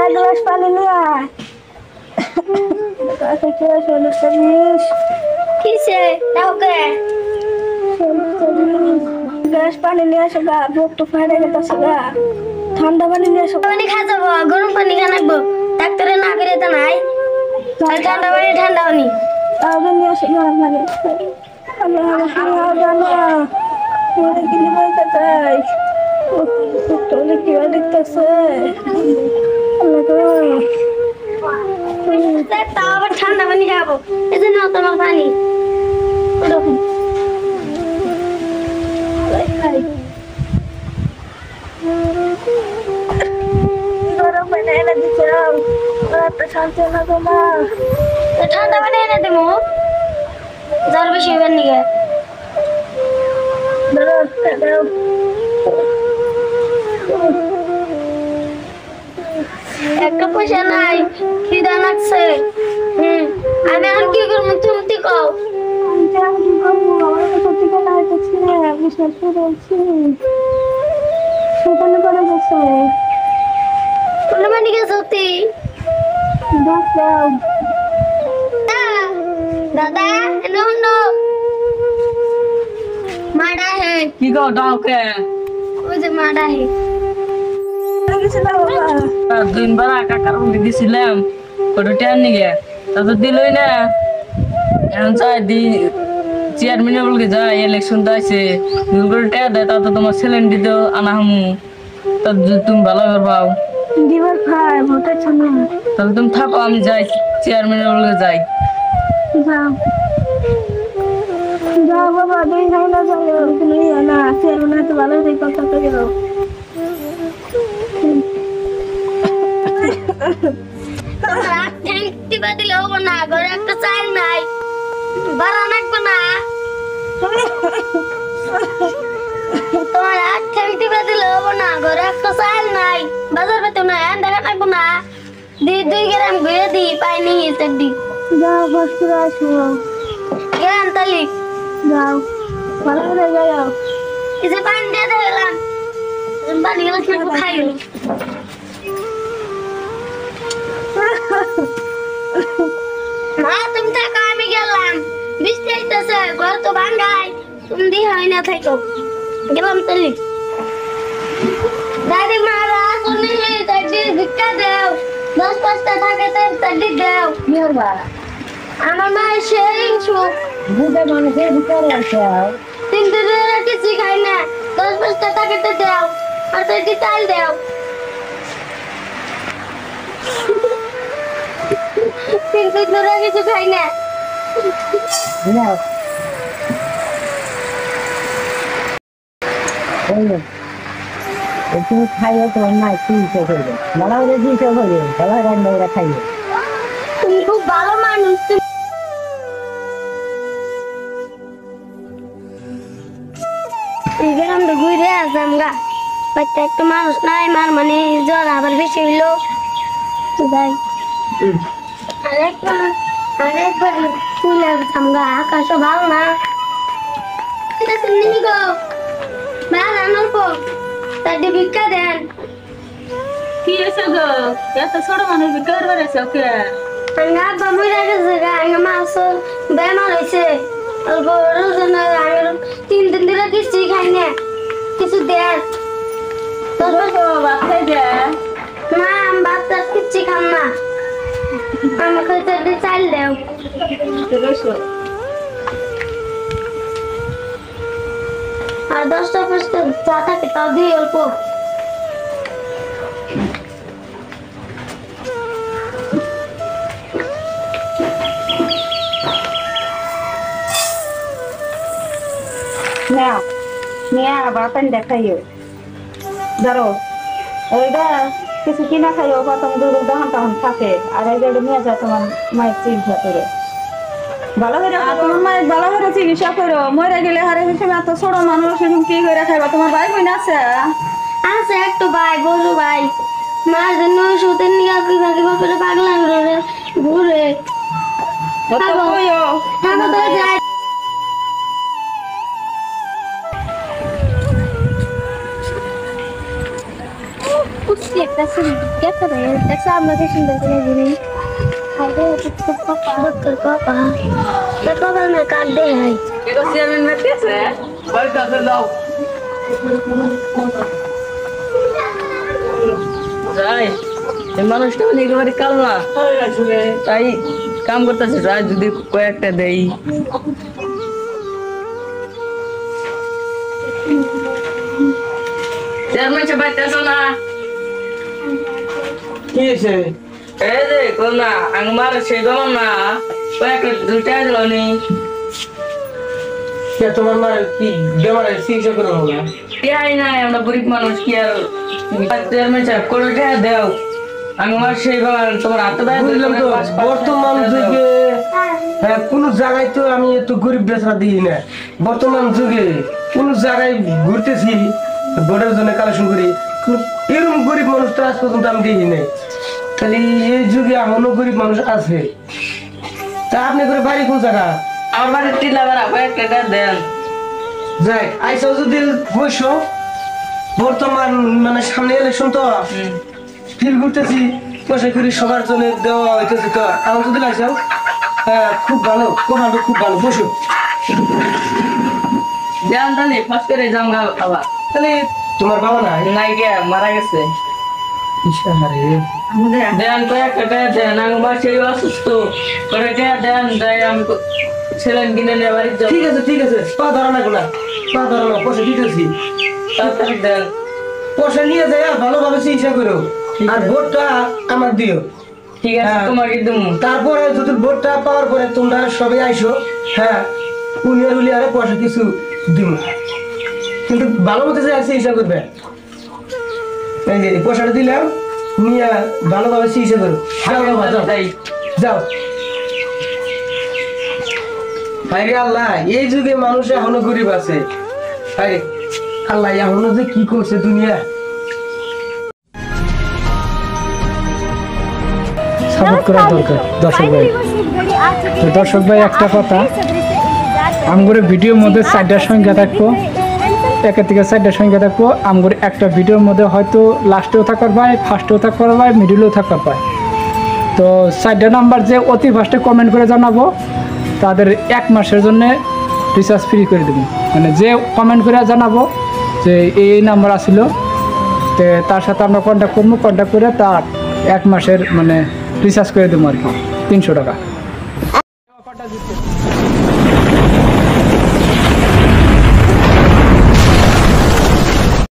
Glass পানি নিয়ে আয়। কিসে দাওকে গ্লাস পানি নিয়ে আসো গা, বুক তো ফাটে গেছে গা। ঠান্ডা পানি নিয়ে আসো। পানি খা যাবো, গরম পানি খা নাকবো। ডাক্তারে না করে তো নাই। ঠান্ডা পানি ঠান্ডা পানি আগে নিয়ে আসো গরম পানি। আমি জানো কিনে বলতে চাই তোলে কি দেখতেছে। তাও আবার ঠান্ডা পানি খাবো, এই জন্য তোমার পানি গরম পানি এনে দিচ্ছাও, শান্তি না তোমার। ঠান্ডা পানি এনে দেবো, জ্বর বেশি হইবার নিগে। একটা পয়সা নাই, খিদা লাগছে। আমি আর কি করবো, তুমি কও। दादा नो नो माड़ा है কি গো ডাউকে मुझे माड़ा है দিনবার কাকার বলে দিছিলাম কত টাইম নিগে তা তো দিলই না এখন চাই দি চেয়ারম্যান বলকে যা ইলেকশন তো আছে দুগুলো টাকা দেয় তা তো তোমার ছেলেন দিতে আনা হামু তা তুমি ভালো করবাও দিবার ভাই ভোটের জন্য তাহলে তুমি থাকো আমি যাই চেয়ারম্যান বলকে যাই যাও যাও বাবা দুই ভাই না যাও তুমি না চেয়ারম্যান তো ভালো রে কথা তো গেল রাত ঠ্যাংটি বাদিলে হবো না ঘরে একটা চাল নাই বাড়া নাকবো না তোমার রাত ঠ্যাংটি বাদিলে হবো না ঘরে একটা চাল নাই বাজার পেতে না হ্যাঁ দেখা নাকবো না 2 গ্রাম ঘুরে দিই পাইনি সেটি যাও বসতে আসো গ্রাম তালি যাও ভালো করে যাও এই যে পানি দিয়ে দিলাম পানি গেলে খেয়ে খাইও মা তুমি থাকো আমি গেলাম বৃষ্টি আইতেছে ঘর তো ভাঙ্গাই তুমি দি হয় না থাকো গেলাম তালি দাদি মারা শুনি তাজি ভিক্ষা দাও 10-5টা থাকে তাজি দাও নিয়রবা আমার মা শেয়ারিং সুখ বুঝে মানুষের ভিতরে আছে 3 দিনের কিছু খাই না 10-5টা থাকে দাও আর তাজি চাল দাও কিন্তু তোরা কিছু খাই না নাও তুমি খাইও তোমার না কি হয়ে ভালো করে দিতে হবে ভালো রান্না করে খাইও তুমি খুব ভালো মানুষ গ্রাম তো ঘুরে আসলাম গা বাচ্চা একটা মানুষ নাই মার মানে জ্বর আবার বেশি হইলো যাই আরেকবার চলে আসলাম গা আকাশও ভালো না নিহি গো ভালো অল্প তার ভিক্ষা দেন কি হয়েছে গো এত ছোট মানুষ বিকার বেড়েছে ওকে আমি আব্বা মরে গেছে গা আমার মা বেমার হয়েছে অল্প রোজন 3 দিন ধরে কিছুই খাই না কিছু দেন বাচ্চাই দে না আমি বাচ্চা কিচ্ছু খাম না আমাকে যদি চাল দেও আর 10টা 5টা চা থাকে তাও দিই অল্প নাও নিয়ে আবার পানি দেখাইও ধরো ওইটা কিছু কিনা খাইও প্রথম 2 ঘন্টা থাকে আর এই গাড়ি নিয়ে যা তোমার মায়ের চিকিৎসা করে ভালো করে তোমার মায়ের ভালো করে চিকিৎসা করো মরে গেলে হারে হিসেবে এত ছোট মানুষ কি করে খাইবা তোমার ভাই বোন আছে আছে একটু ভাই বড় ভাই মার জন্য ওষুধের নিয়ে করে পাগলা ঘুরে যাই এটা চেয়ারম্যান মেতে আছে বাড়িতে আছে যাও যাই এই মানুষটা মানে একেবারে কাল না তাই কাম করতেছে যাই যদি কয়েকটা দেই চেয়ারম্যান সাহেব বাইতেছো না কি হয়েছে? এই যে কোন না আমার সেই দমন না কয়েকটা দুইটা দিল নি কে তোমার মার কি বেমারের চিকিৎসা করে হলো না? টিয়াই নাই আমরা গরিব মানুষ কি আর চেয়ারম্যান সাহেব করে টিয়া দেও আমার সেই তোমার হাতে দেয় বুঝলাম তো, বর্তমান যুগে হ্যাঁ কোনো জায়গায় তো আমি একটু গরিব বেচা দিই না। বর্তমান যুগে কোন জায়গায় ঘুরতেছি ভোটের জন্য কালেকশন করি, এরকম গরিব মানুষ তো আজ পর্যন্ত আমি দেখি নাই। তাহলে এই যুগে এমনও গরিব মানুষ আছে। তা আপনি করে বাড়ি কোন জায়গা? আমার বাড়ির টিলা বেড়া কয়েকটা দেন যাই আইসাও যদি বসো, বর্তমান মানে সামনে ইলেকশন তো ফিল করতেছি, পয়সা করি সবার জন্য দেওয়া হইতেছে। তো আমার যদি লাগছে হ্যাঁ খুব ভালো, খুব ভালো বসো। দেন তাহলে ফার্স্ট করে যাম আবার তাহলে তোমার বাবা নাই? নাই গে মারা গেছে দেন কয়েকটা দেন আমার সেই অসুস্থ করে দেন যাই আমি ছেলেন কিনে নিয়ে বাড়ির যাবো ঠিক আছে পা ধরা না গোলা, পা ধরা না, পয়সা দিতেছি। তাড়াতাড়ি দেন পয়সা নিয়ে যায় ভালোভাবে চিকিৎসা করো, আর ভোটটা আমার দিও। ঠিক আছে হ্যাঁ। তোমাকে দিম তারপরে যদি ভোটটা পাওয়ার পরে তোমরা সবাই আইসো, হ্যাঁ উলিয়ার উলিয়ারে পয়সা কিছু দিব, কিন্তু ভালো মতো যে চিকিৎসা করবে। এই যে পয়সাটা দিলাম, নিয়ে ভালোভাবে চিকিৎসা করো। যাও বাবা, যাও যাও। ভাইরে আল্লাহ, এই যুগে মানুষ এখনো গরিব আছে। ভাইরে আল্লাহ এখনো যে কি করছে দুনিয়া। সাপোর্ট করা দরকার দর্শক ভাই। তো দর্শক ভাই একটা কথা, আমগরে ভিডিওর মধ্যে 4টা সংখ্যা থাকবো, একের থেকে 4টা সংখ্যা থাকবো। আমগরে একটা ভিডিওর মধ্যে হয়তো লাস্টেও থাকার পায়, ফার্স্টেও থাকার পায়, মিডিলেও থাকার পায়। তো 4টা নাম্বার যে অতি ফার্স্টে কমেন্ট করে জানাবো তাদের 1 মাসের জন্য রিচার্জ ফ্রি করে দেবো। মানে যে কমেন্ট করে জানাবো যে এই নাম্বার আসিল, তো তার সাথে আমরা কন্ট্যাক্ট করবো, কন্ট্যাক্ট করে তার 1 মাসের মানে রিচার্জ করে দেবো আর কি 300 টাকা।